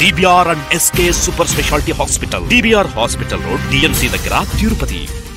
DBR&SK Super Specialty Hospital, DBR Hospital Road, DMC దగ్గర, తిరుపతి.